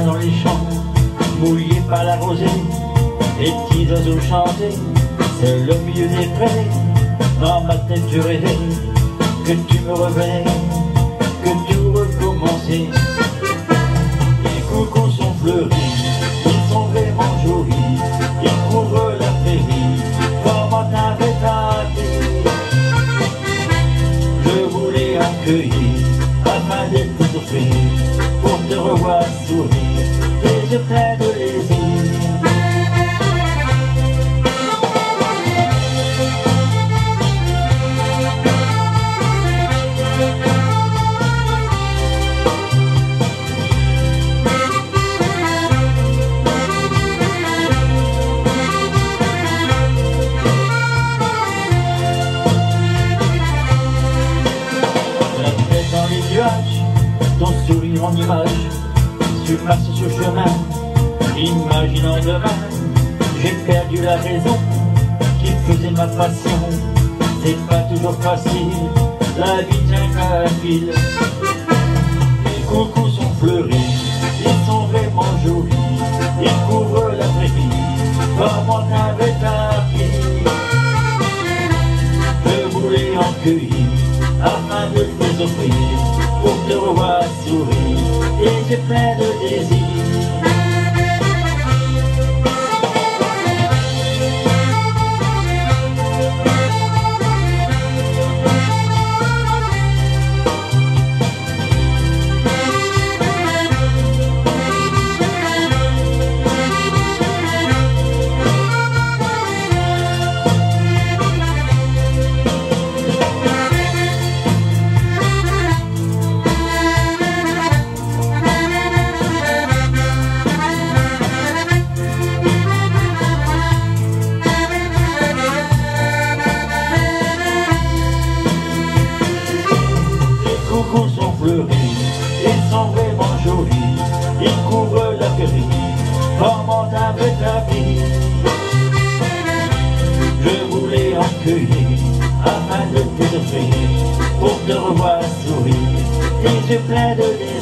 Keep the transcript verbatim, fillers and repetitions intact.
matin dans les champs, mouillés par la rosée, les petits oiseaux chantaient, c'est le milieu des prés. Dans ma tête je rêvais que tu me revenais, que tout recommençait. Les cocons sont fleuris, ils sont vraiment jolis, ils couvrent la prairie, formant un réparti. Je voulais accueillir afin d'être surpris, pour te revoir sourire, les yeux pleins de désir. Ton sourire en image, tu passes ce chemin, imaginant demain. J'ai perdu la raison qui faisait ma passion. C'est pas toujours facile, la vie tient qu'à fil. Les cocos sont fleuris, ils sont vraiment jolis, ils couvrent la prairie, formant un vrai tapis. Je voulais en cueillir afin de te offrir, pour te revoir sourire, les yeux pleins de désir. Ils sont vraiment jolis, ils couvrent la prairie, formant un vrai tapis. Je voulais en cueillir afin de te offrir, pour te revoir sourire, les yeux pleins de désir.